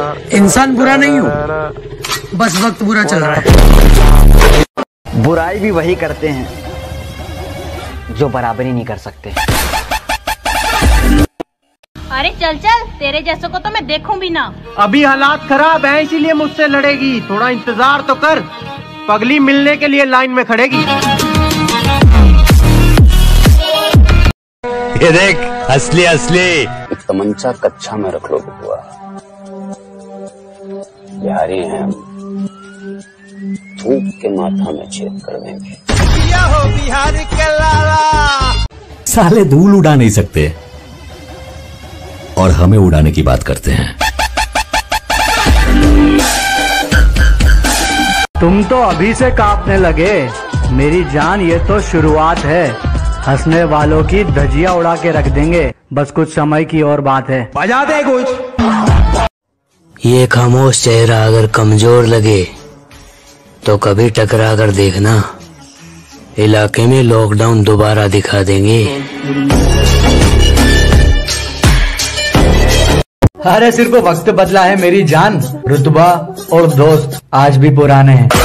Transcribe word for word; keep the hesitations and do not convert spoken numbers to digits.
इंसान बुरा नहीं हूँ, बस वक्त बुरा चल रहा है। बुराई भी वही करते हैं जो बराबरी नहीं कर सकते। अरे चल चल, तेरे जैसों को तो मैं देखूं भी ना। अभी हालात खराब हैं, इसीलिए मुझसे लड़ेगी। थोड़ा इंतजार तो कर, पगली मिलने के लिए लाइन में खड़ेगी। ये देख, असली असली। एक तमंचा कच्चा में रख लो बुआ, बिहारी हैं हम, थूक के माथा में छेद कर देंगे। हो बिहार के लाला। साले धूल उड़ा नहीं सकते और हमें उड़ाने की बात करते हैं। तुम तो अभी से कांपने लगे मेरी जान, ये तो शुरुआत है। हंसने वालों की धजिया उड़ा के रख देंगे, बस कुछ समय की और बात है। बजा दे कुछ। ये खामोश चेहरा अगर कमजोर लगे तो कभी टकरा कर देखना, इलाके में लॉकडाउन दोबारा दिखा देंगे। अरे सिर्फ वक्त बदला है मेरी जान, रुतबा और दोस्त आज भी पुराने हैं।